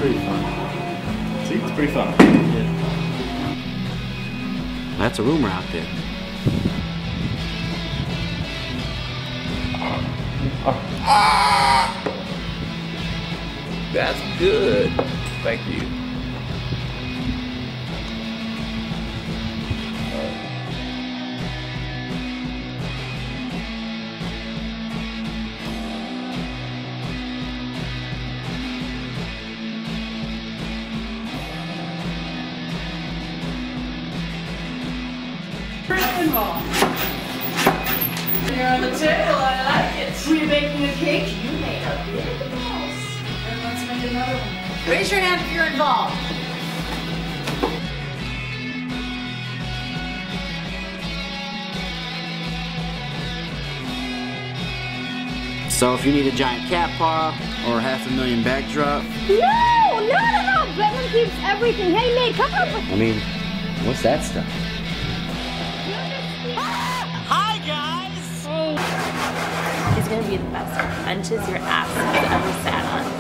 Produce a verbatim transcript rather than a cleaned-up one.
pretty fun. See, it's pretty fun. Yeah. That's a rumor out there. Ah! That's good. Thank you. You're on the table, I like it. Were you baking a cake? You made a big mess. Then let's make another one. Raise your hand if you're involved. So if you need a giant cat paw or half a million backdrop. No, no, no, no. Bedlam keeps everything handmade. Come up with. I mean, what's that stuff? Hi, guys! Hey. He's gonna be the best benches your ass has ever sat on.